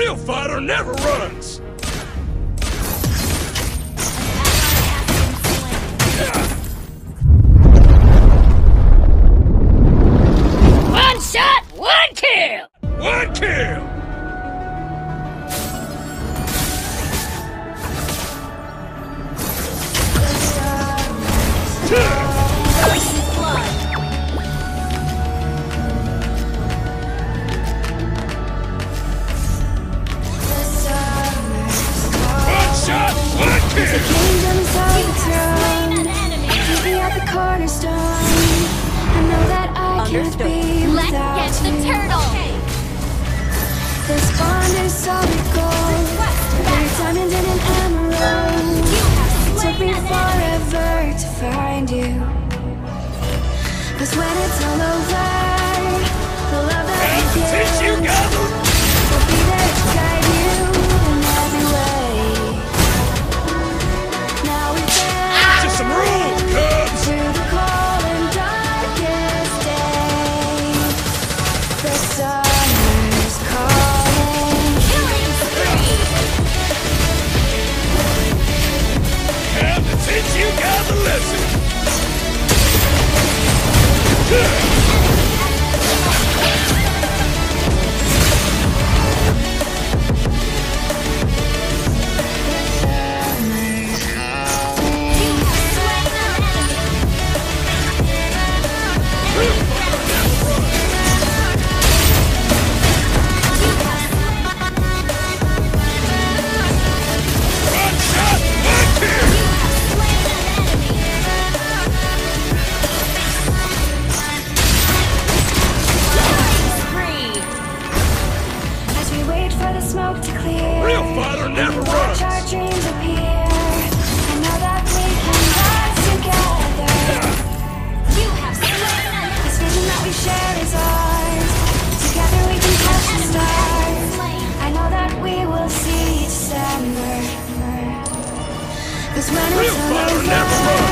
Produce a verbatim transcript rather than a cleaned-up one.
real fighter never runs! One shot, one kill! One kill! Let's get the turtle! This bond is solid gold. Every diamond and an emerald. It took me forever to find you. Cause when it's all over, the love that we Teach you give gather! will be there to guide you in every way. Now we've been Just some rules, cubs! through the cold and darkest days. The summer's calling. Killing spree! Have to teach you guys a lesson! One shot, one kill! As we wait for the smoke to clear, Real fighter never watch runs! our dreams appear. I know that we can rise together. You have slain an This vision that we share is ours. Together we can touch the stars. I know that we will see December. Cause when Real it's all fighter over, never runs!